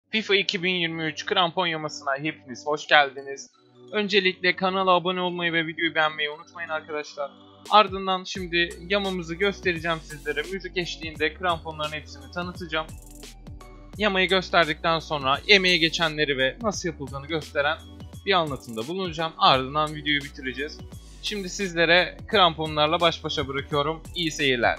FIFA 2023 krampon yamasına hepiniz hoş geldiniz. Öncelikle kanala abone olmayı ve videoyu beğenmeyi unutmayın arkadaşlar. Ardından şimdi yamamızı göstereceğim sizlere. Müzik eşliğinde kramponların hepsini tanıtacağım. Yamayı gösterdikten sonra emeğe geçenleri ve nasıl yapıldığını gösteren bir anlatımda bulunacağım. Ardından videoyu bitireceğiz. Şimdi sizlere kramponlarla baş başa bırakıyorum. İyi seyirler.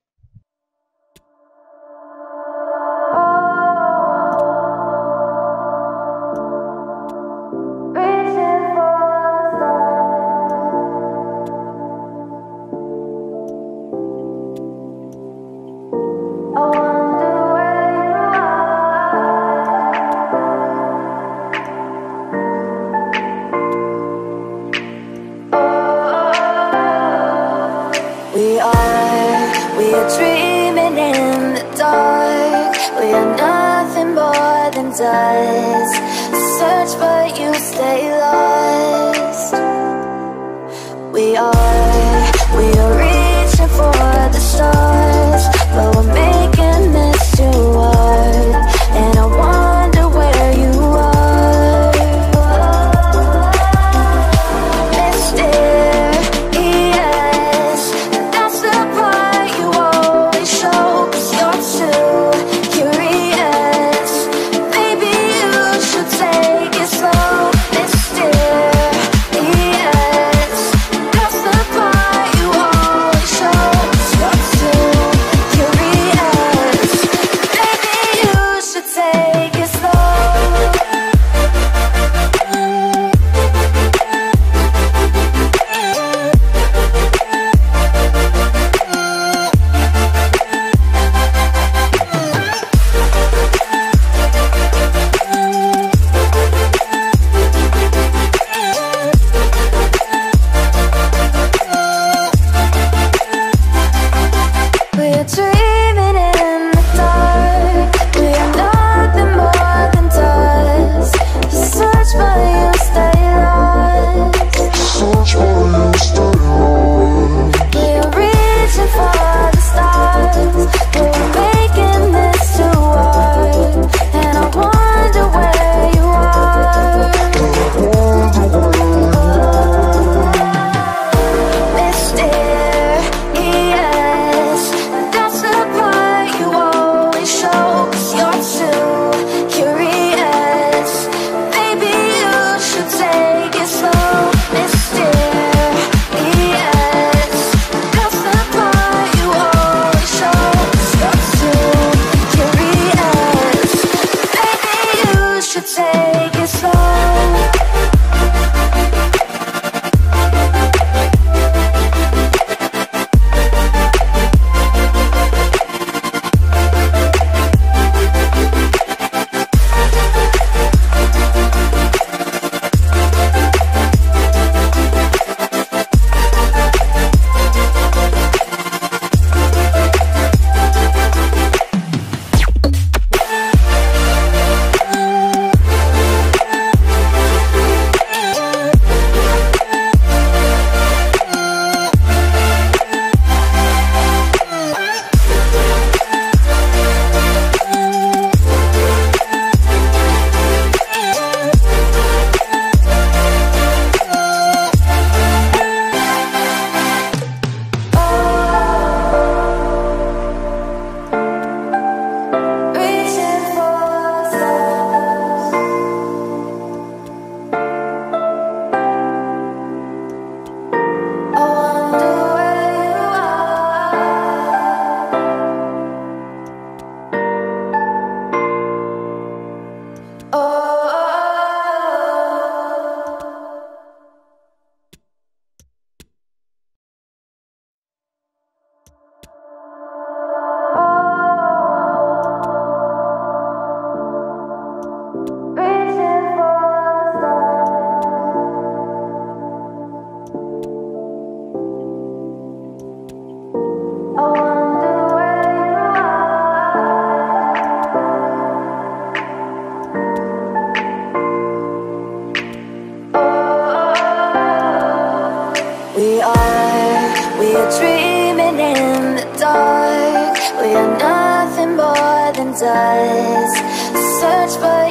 We are dreaming in the dark. We are nothing more than dust. Search but you stay lost. We are reaching for the stars, but we're making this too hard. And I wonder where you are. We are dreaming in the dark. We are nothing more than dust. Search but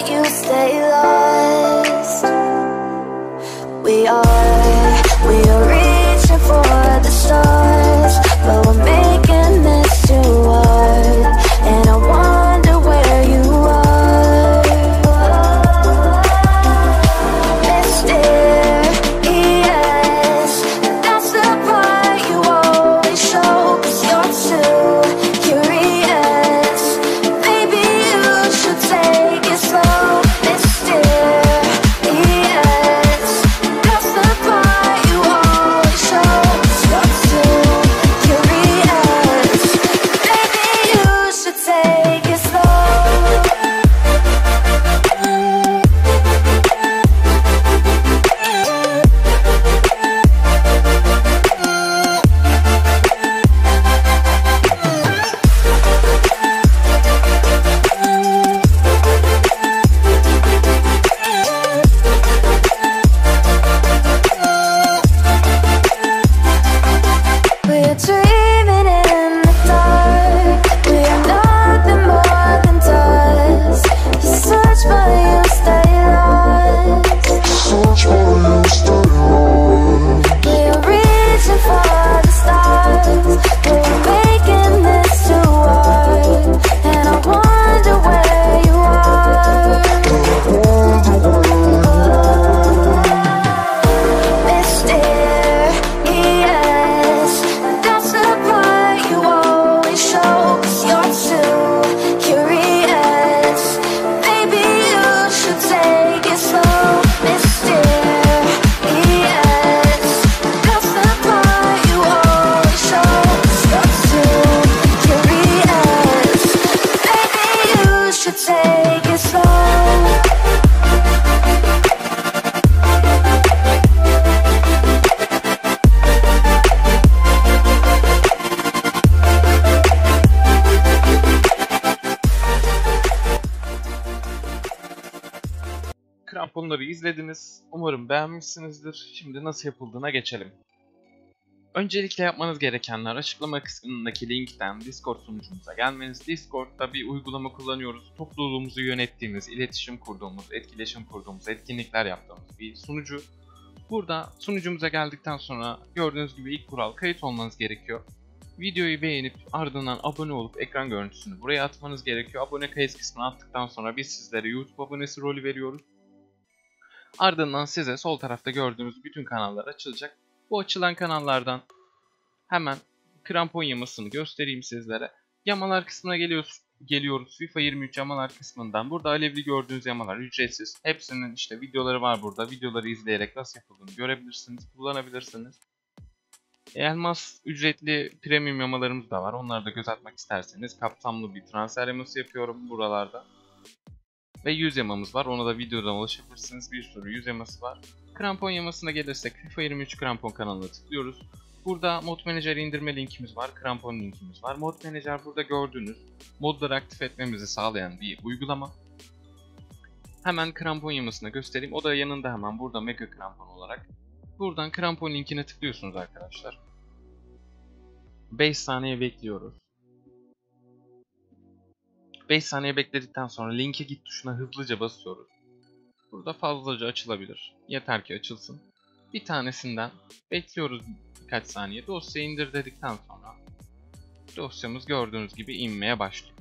kramponları izlediniz. Umarım beğenmişsinizdir. Şimdi nasıl yapıldığına geçelim. Öncelikle yapmanız gerekenler açıklama kısmındaki linkten Discord sunucumuza gelmeniz. Discord'da bir uygulama kullanıyoruz. Topluluğumuzu yönettiğimiz, iletişim kurduğumuz, etkileşim kurduğumuz, etkinlikler yaptığımız bir sunucu. Burada sunucumuza geldikten sonra gördüğünüz gibi ilk kural kayıt olmanız gerekiyor. Videoyu beğenip ardından abone olup ekran görüntüsünü buraya atmanız gerekiyor. Abone kayıt kısmına attıktan sonra biz sizlere YouTube abonesi rolü veriyoruz. Ardından size sol tarafta gördüğünüz bütün kanallar açılacak. Bu açılan kanallardan hemen krampon yamasını göstereyim sizlere. Yamalar kısmına geliyoruz. FIFA 23 yamalar kısmından. Burada alevli gördüğünüz yamalar ücretsiz. Hepsinin işte videoları var burada. Videoları izleyerek nasıl yapıldığını görebilirsiniz, kullanabilirsiniz. Elmas ücretli premium yamalarımız da var. Onları da göz atmak isterseniz kapsamlı bir transfer yaması yapıyorum buralarda. Ve 100 yamamız var. Ona da videodan ulaşabilirsiniz. Bir sürü 100 yaması var. Krampon yamasına gelirsek FIFA 23 krampon kanalına tıklıyoruz. Burada mod manager indirme linkimiz var. Krampon linkimiz var. Mod manager burada gördüğünüz modları aktif etmemizi sağlayan bir uygulama. Hemen krampon yamasına göstereyim. O da yanında hemen burada mega krampon olarak. Buradan krampon linkine tıklıyorsunuz arkadaşlar. 5 saniye bekliyoruz. 5 saniye bekledikten sonra linke git tuşuna hızlıca basıyoruz. Burada fazlaca açılabilir. Yeter ki açılsın. Bir tanesinden bekliyoruz birkaç saniye. Dosyayı indir dedikten sonra dosyamız gördüğünüz gibi inmeye başlıyor.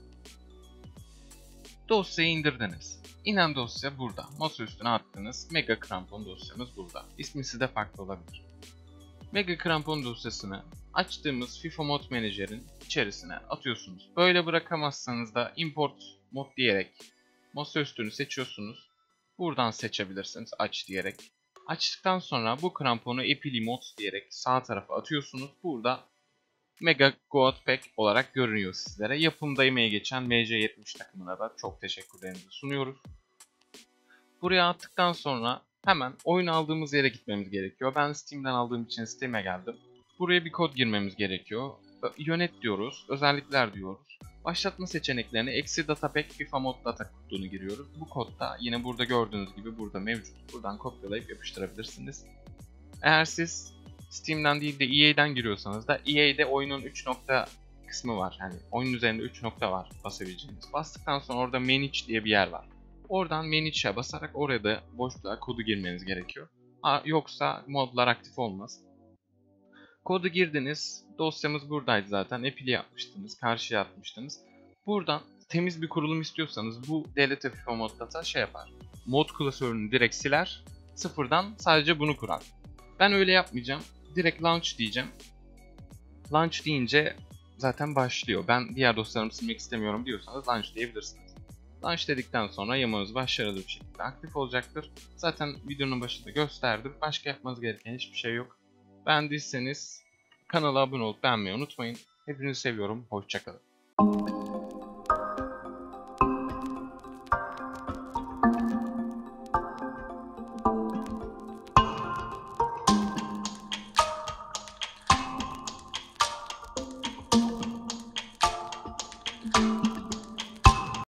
Dosyayı indirdiniz. İnen dosya burada. Masa üstüne attığınız Mega Krampon dosyamız burada. İsmi sizde farklı olabilir. Mega Krampon dosyasını açtığımız FIFA Mod Manager'in içerisine atıyorsunuz. Böyle bırakamazsanız da Import Mod diyerek masa üstünü seçiyorsunuz. Buradan seçebilirsiniz aç diyerek. Açtıktan sonra bu kramponu Epili Mods diyerek sağ tarafa atıyorsunuz. Burada Mega Goat Pack olarak görünüyor sizlere. Yapımda emeği geçen MC70 takımına da çok teşekkürlerimizi sunuyoruz. Buraya attıktan sonra hemen oyun aldığımız yere gitmemiz gerekiyor. Ben Steam'den aldığım için Steam'e geldim. Buraya bir kod girmemiz gerekiyor. Yönet diyoruz, özellikler diyoruz. Başlatma seçeneklerine -datapack FIFA mod data kodunu giriyoruz. Bu kod da yine burada gördüğünüz gibi burada mevcut. Buradan kopyalayıp yapıştırabilirsiniz. Eğer siz Steam'den değil de EA'den giriyorsanız da EA'de oyunun 3 nokta kısmı var. Yani oyunun üzerinde 3 nokta var basabileceğiniz. Bastıktan sonra orada Manage diye bir yer var. Oradan Manage'e basarak oraya da boşluğa kodu girmeniz gerekiyor. Yoksa modlar aktif olmaz. Kodu girdiniz. Dosyamız buradaydı zaten. Epili yapmıştınız. Karşıya atmıştınız. Buradan temiz bir kurulum istiyorsanız bu delete FIFA mod data şey yapar. Mod klasörünü direkt siler. Sıfırdan sadece bunu kurar. Ben öyle yapmayacağım. Direkt launch diyeceğim. Launch deyince zaten başlıyor. Ben diğer dosyalarımı silmek istemiyorum diyorsanız launch diyebilirsiniz. Launch dedikten sonra yamanız başarılı bir şekilde aktif olacaktır. Zaten videonun başında gösterdim. Başka yapmanız gereken hiçbir şey yok. Beğendiyseniz kanala abone olup beğenmeyi unutmayın. Hepinizi seviyorum. Hoşça kalın.